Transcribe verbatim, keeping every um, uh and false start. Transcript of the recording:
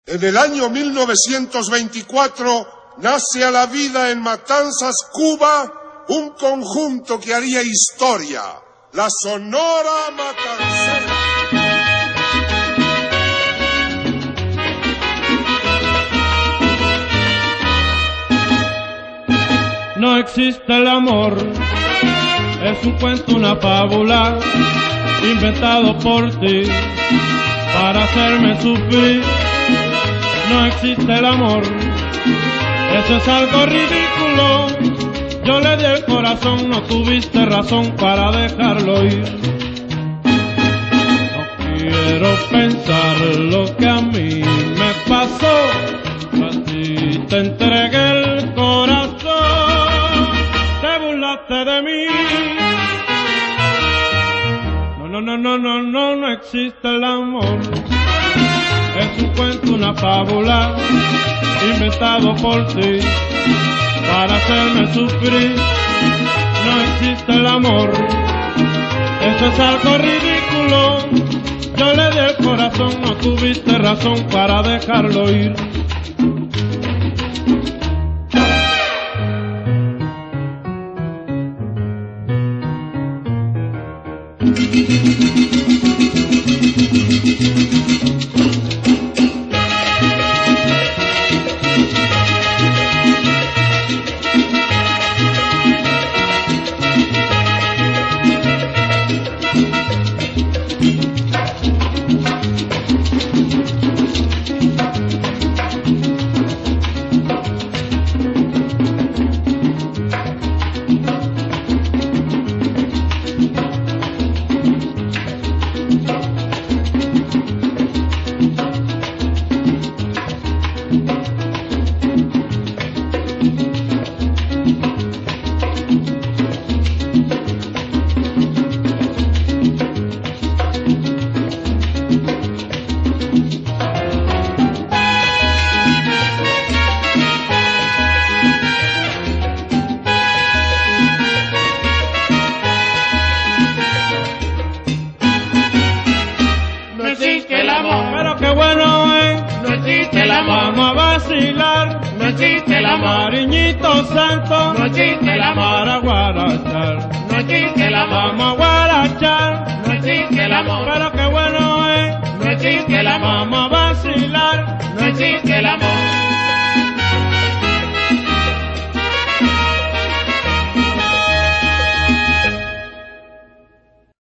En el año mil novecientos veinticuatro nace a la vida en Matanzas, Cuba, un conjunto que haría historia, la Sonora Matancera. No existe el amor, es un cuento, una fábula, inventado por ti, para hacerme sufrir. No existe el amor, eso es algo ridículo. Yo le di el corazón, no tuviste razón para dejarlo ir. No quiero pensar lo que a mí me pasó, a ti te entregué el corazón, te burlaste de mí. No, no, no, no, no, no, no existe el amor. Es un cuento, una fábula, inventado por ti, para hacerme sufrir. No existe el amor, eso es algo ridículo. Yo le di el corazón, no tuviste razón para dejarlo ir. Pero qué bueno es, no existe el amor, vamos a vacilar, no existe el amor, cariñito santo, no existe el amor, para guarachar, no existe el amor, vamos a guarachar, no existe el amor, pero qué bueno es, no existe el amor, vamos a vacilar, no existe